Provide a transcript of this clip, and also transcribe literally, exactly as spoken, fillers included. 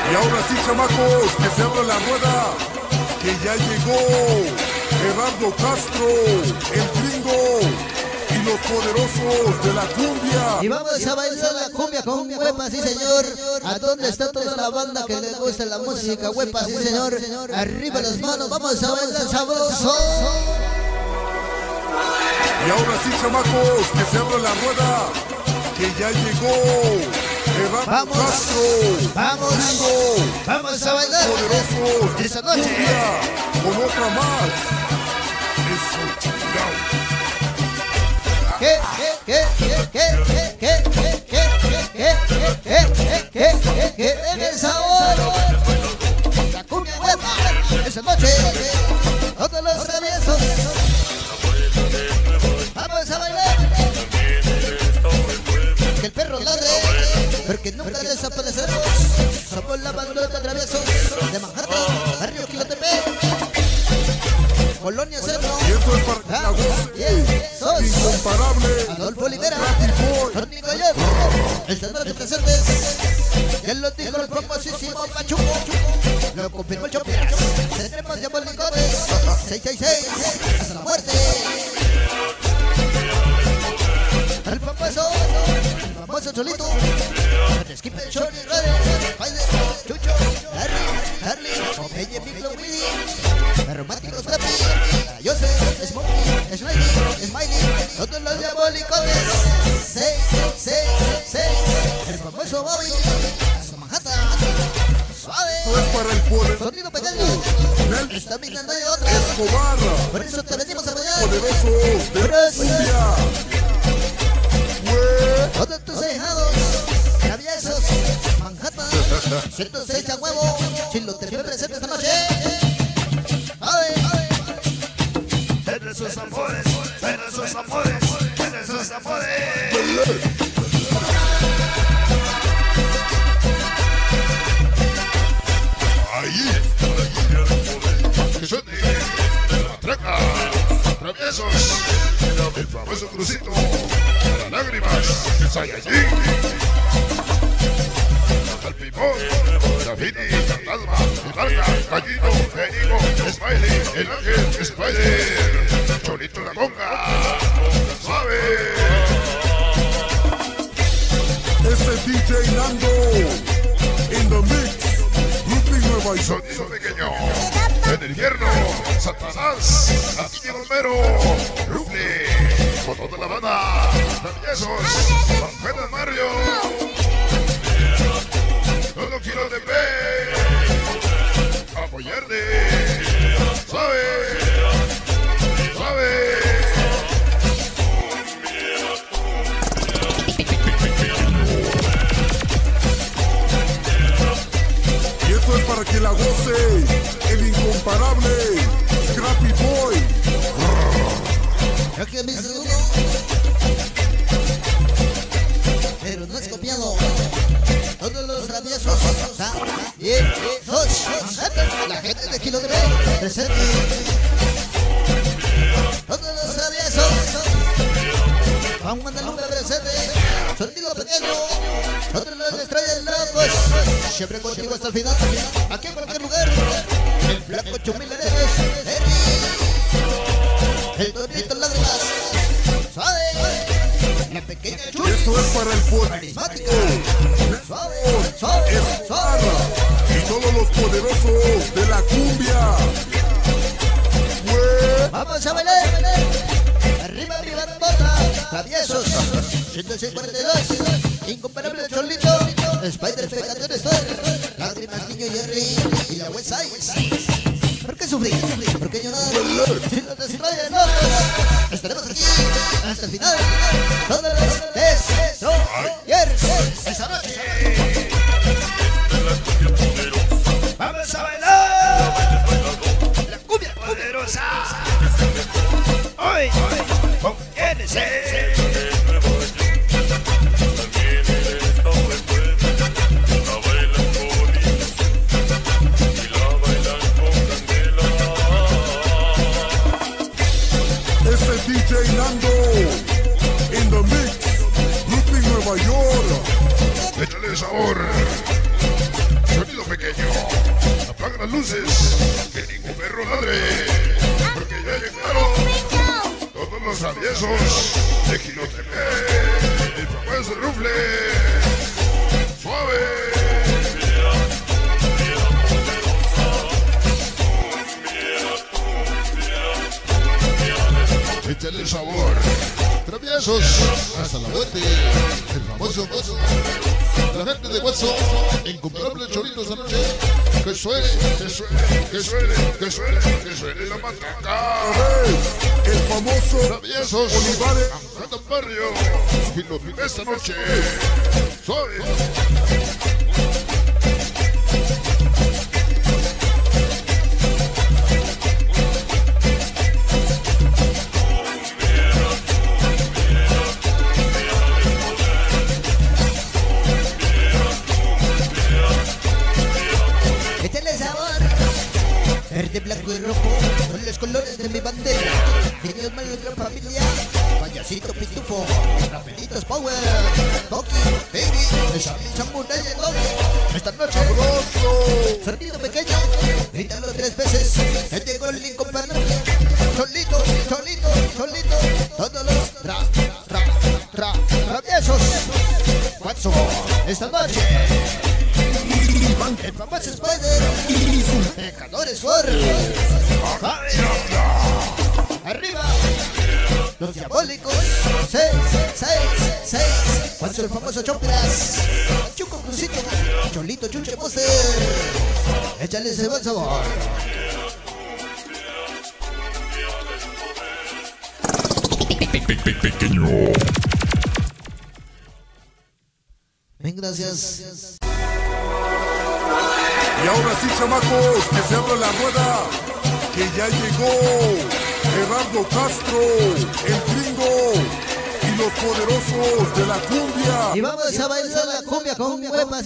Y ahora sí, chamacos, que se abra la rueda, que ya llegó Gerardo Castro, el gringo y los poderosos de la cumbia. Y vamos a bailar la cumbia con huepa, sí señor. ¿A dónde está toda la banda que le gusta la música huepa, sí señor? Arriba las manos, vamos a bailar sabroso. Y ahora sí, chamacos, que se abra la rueda, que ya llegó Gerardo vamos, Castro, vamos, gringo, vamos a bailar poderosos esta noche cumbia, con otra más. Eso, chingao. ¿Qué? ¿Qué? ¿Qué? ¿Qué? ¿Qué? ¿Qué? ¿Qué? ¿Qué? ¿Qué? ¿Qué? ¿Qué? ¿Qué? ¿Qué? ¿Qué? ¿Qué? ¡El sabor! La cumbia huepa esta noche. Todos los traviesos vamos a bailar. Que el perro ladre, porque nunca desapareceremos. Somos la bandota traviesos de Manhattan, barrio Quilotepec, Colonia Cerro. Y esto es para la voz incomparable. Adolfo Olivera, Tony Goyer, el Salvador de Presentes. Ya lo dijo el famosísimo Pachuco, lo confirmó el Chopi. Tenemos ya bolicones, seis seis seis, hasta la muerte. El famoso, el famoso Cholito, el Skip, el Johnny, Spider, Chucho, Harry, Harley, Opeña, Miclo, Willy, el romántico Scrappy, Joseph, Smokey, Smiley, Smiley, todos los diabólicos, seis, seis, seis, el famoso Bobby, hasta Manhattan, suave, Esto es para el poder. sonido pequeño, está mirando de otra, Escobar, por eso te venimos a bailar, poderosos de la cumbia. todos tus dejados, traviesos, Manhattan, ciento seis a huevo, Chilo te vio presente esta noche. ¡Ave! Entre sus amores, entre sus amores, entre sus amores. Ahí Que suene la traca, traviesos, el famoso crucito, las lágrimas, el Saiyajin, el pimón, Graffiti, fantasma, el marca, gallino, perigo, Smiley, el ángel, Spider, Cholito la conga, suave. ese D J Nando in the mix, Brooklyn, Nueva York. Sonido pequeño, en el invierno, Satanás, aquí llega Romero, Rufle, con toda la banda, traviesos, Manhattan Mario, todo quiero de ver, apoyarte, suave, suave. Y esto es para que la goce el incomparable Scrappy Boy. Creo que me hizo uno, pero no es copiado. Todos los traviesos, traviesos, Manhattan, la gente de Kilo de B, presente. Todos los traviesos, vamos a mandar un presente. Sonido pequeño, todos los estrellas locos, siempre contigo hasta el final. Aquí en cualquier lugar, el flaco Chumil Heredes, el Tonito Lágrimas, suave, la pequeña Y Chuy, esto es para el poder. carismática, suave, suave, Escobar suave. y todos los poderosos de la cumbia. Fue Vamos a bailar, arriba, arriba, bota, traviesos, ciento seis cuarenta y dos, incomparable Cholito, Spider, Pecador, Story, lágrimas, niño Jerry, y la West Side. ¿Por qué sufrir? ¿Por qué llorar? Si los destroyes locos, estaremos aquí hasta el final. Todos los destroyers esta noche. Vamos a bailar la cumbia poderosa. Hoy, con N C. ese D J Nando in the mix, Brooklyn, Nueva York. Échale sabor. Sonido pequeño. Apaga las luces. Que ningún perro ladre. Porque ya llegaron todos los traviesos de Quilotepec. El famoso rufle. Suave. Échale sabor. Traviesos hasta la muerte. El famoso Guaso. La gente de Guaso. Incomparable chorito esta noche. Que suene, que suene, que suene, que suene, que suene la matraca. El famoso Traviesos. Olivares. Anjata Barrio. Y lo vive esta noche. Suave. Verde, blanco y rojo son los colores de mi bandera. Niños malos, gran familia. Payasito, pitufo, raperitos power. Toki, baby, Shami, Samurai, el doble. Esta noche, ¡Sabroso! sonido pequeño. Grítalo tres veces. El llegó el incomparable. Solito, solito, solito. Todos los tra, tra, tra, traviesos. Guaso, esta noche. El famoso Spider. Pecadores fuertes. Arriba. Los diabólicos. Seis, seis, seis. Cuando el famoso Chopras. Chuco Crucito. Cholito Chuche Poster. Échale ese buen sabor. Pequeño. Bien, gracias. Y ahora sí, chamacos, que se abra la rueda, que ya llegó Gerardo Castro, el Gringo y los poderosos de la cumbia. Y vamos a bailar la cumbia con huepas.